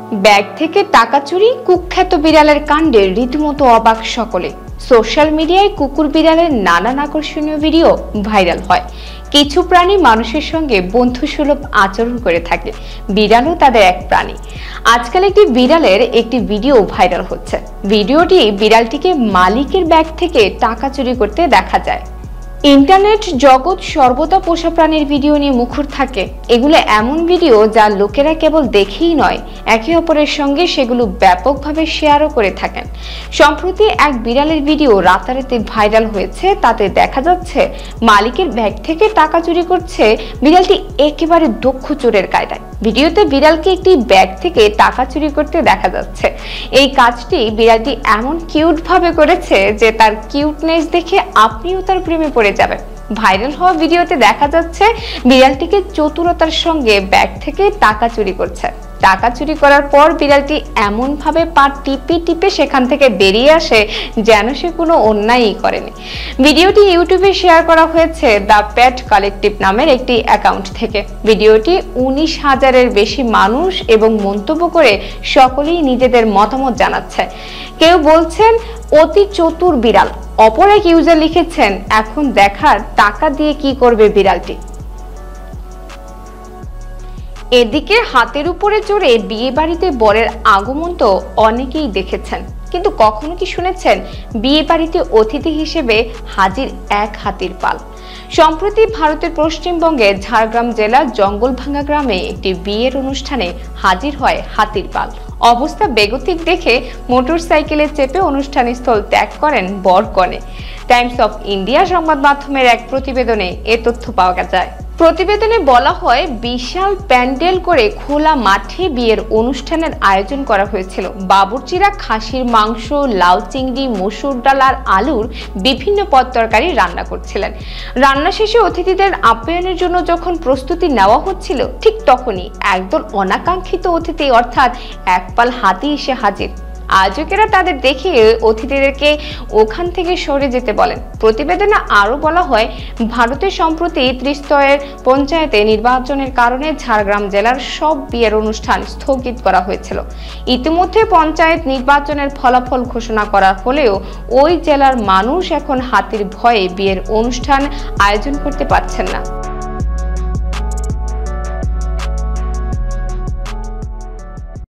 Bag থেকে টাকা চুরি, কুখ্যাত বিড়ালের কাণ্ডে রীতিমতো অবাক সকলে। সোশ্যাল মিডিয়ায় কুকুর বিড়ালের নানান আকর্ষণীয় ভিডিও ভাইরাল হয়। কিছু প্রাণী মানুষের সঙ্গে বন্ধুসুলভ আচরণ করে থাকে, বিড়ালও তাদের এক প্রাণী। আজকাল একটি বিড়ালের একটি ভিডিও ভাইরাল হচ্ছে। ভিডিওটি বিড়ালটিকে মালিকের ব্যাগ থেকে টাকা চুরি করতে দেখা যায়। ইন্টারনেট জগৎ সর্বদা পোষা প্রাণীর ভিডিও নিয়ে মুখর থাকে। এগুলো এমন ভিডিও যা লোকেরা কেবল দেখেই নয়, একে অপরের সঙ্গে সেগুলো ব্যাপকভাবে শেয়ারও করে থাকেন। সম্প্রতি এক বিড়ালের ভিডিও রাতারাতি ভাইরাল হয়েছে। তাতে দেখা যাচ্ছে মালিকের ব্যাগ থেকে টাকা চুরি করছে বিড়ালটি একেবারে দক্ষ চোরের কায়দায়। ভিডিওতে বিড়ালকে একটি ব্যাগ থেকে টাকা চুরি করতে দেখা যাচ্ছে। এই কাজটি বিড়ালটি এমন কিউট ভাবে করেছে যে তার কিউটনেস দেখে আপনিও তার প্রেমে পড়ে যাবেন। ভাইরাল হওয়া ভিডিওতে দেখা যাচ্ছে বিড়ালটিকে চতুরতার সঙ্গে ব্যাগ থেকে টাকা চুরি করছে। টাকা চুরি করার পর বিড়ালটি এমন ভাবে পা টিপে টিপে সেখান থেকে বেরিয়ে আসে যেন সে কোনো অন্যায়ই করেনি। ভিডিওটি ইউটিউবে শেয়ার করা হয়েছে দ্য পেট কালেকটিভ নামের একটি অ্যাকাউন্ট থেকে। ভিডিওটি 19,000-এর বেশি মানুষ এবং মন্তব্য করে সকলেই নিজেদের মতামত জানাচ্ছে। কেউ বলছেন অতি চতুর বিড়াল, অপর এক ইউজার লিখেছেন এখন দেখার টাকা দিয়ে কি করবে বিড়ালটি। এদিকে হাতের উপরে চড়ে বিয়ে বাড়িতে বরের আগমন তো অনেকেই দেখেছেন, কিন্তু কখনো কি শুনেছেন বিয়ে বাড়িতে অতিথি হিসেবে হাজির এক হাতির পাল? সম্প্রতি ভারতের পশ্চিমবঙ্গের ঝাড়গ্রাম জেলার জঙ্গলভাঙ্গা গ্রামে একটি বিয়ের অনুষ্ঠানে হাজির হয় হাতির পাল। অবস্থা বেগতিক দেখে মোটরসাইকেলে চেপে অনুষ্ঠানস্থল ত্যাগ করেন বর কনে। টাইমস অফ ইন্ডিয়া সংবাদ মাধ্যমের এক প্রতিবেদনে এ তথ্য পাওয়া যায়। প্রতিবেদনে বলা হয়, বিশাল প্যান্ডেল করে খোলা মাঠে বিয়ের অনুষ্ঠানের আয়োজন করা হয়েছিল। বাবুর্চিরা খাসির মাংস, লাউ চিংড়ি, মসুর ডাল আর আলুর বিভিন্ন পদ তরকারি রান্না করছিলেন। রান্না শেষে অতিথিদের আপ্যায়নের জন্য যখন প্রস্তুতি নেওয়া হচ্ছিল, ঠিক তখনই একদল অনাকাঙ্ক্ষিত অতিথি অর্থাৎ এক পাল হাতি এসে হাজির। আয়োজকেরা তাদের দেখে অতিথিদেরকে ওখান থেকে সরে যেতে বলেন। প্রতিবেদনে আরো বলা হয়, ভারতে সম্প্রতি ত্রিস্তরের পঞ্চায়েতে নির্বাচনের কারণে ঝাড়গ্রাম জেলার সব বিয়ের অনুষ্ঠান স্থগিত করা হয়েছিল। ইতিমধ্যে পঞ্চায়েত নির্বাচনের ফলাফল ঘোষণা করা হলেও ওই জেলার মানুষ এখন হাতির ভয়ে বিয়ের অনুষ্ঠান আয়োজন করতে পারছেন না।